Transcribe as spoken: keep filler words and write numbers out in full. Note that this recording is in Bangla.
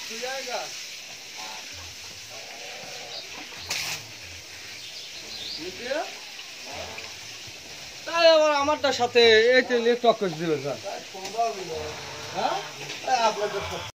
তাই আবার আমারটার সাথে এই তেলে টক্কর দিল স্যার। হ্যাঁ